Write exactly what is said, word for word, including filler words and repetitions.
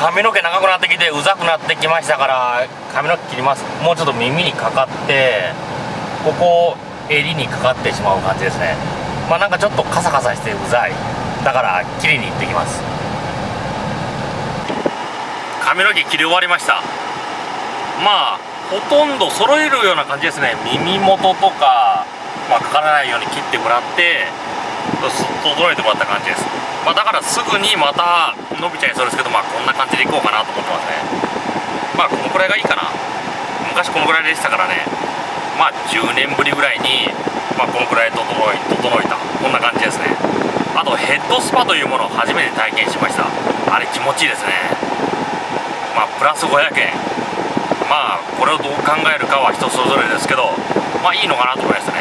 髪の毛長くなってきてうざくなってきましたから髪の毛切ります。もうちょっと耳にかかってここ襟にかかってしまう感じですね。まあなんかちょっとカサカサしてうざい。だから切りに行ってきます。髪の毛切り終わりました。まあほとんど揃えるような感じですね。耳元とか、まあ、かからないように切ってもらって整えてもらった感じです。まあ、だからすぐにまた伸びちゃいそうですけど、まあこんな感じでいこうかなと思ってますね。まあこのくらいがいいかな。昔このくらいでしたからね。まあじゅうねんぶりぐらいに、まあ、このくらい整い整えたこんな感じですね。あとヘッドスパというものを初めて体験しました。あれ気持ちいいですね。まあプラスごひゃくえん、まあこれをどう考えるかは人それぞれですけど、まあいいのかなと思いましたね。